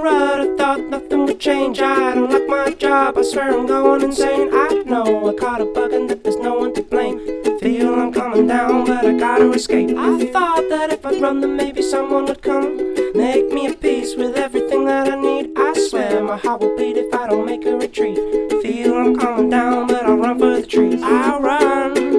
would have thought nothing would change. I don't like my job, I swear I'm going insane. I know I caught a bug and that there's no one to blame. Feel I'm coming down, but I gotta escape. I thought that if I'd run then maybe someone would come, make me a peace with everything that I need. I swear my heart will beat if I don't make a retreat. Feel I'm coming down, but I'll run for the trees. I'll run.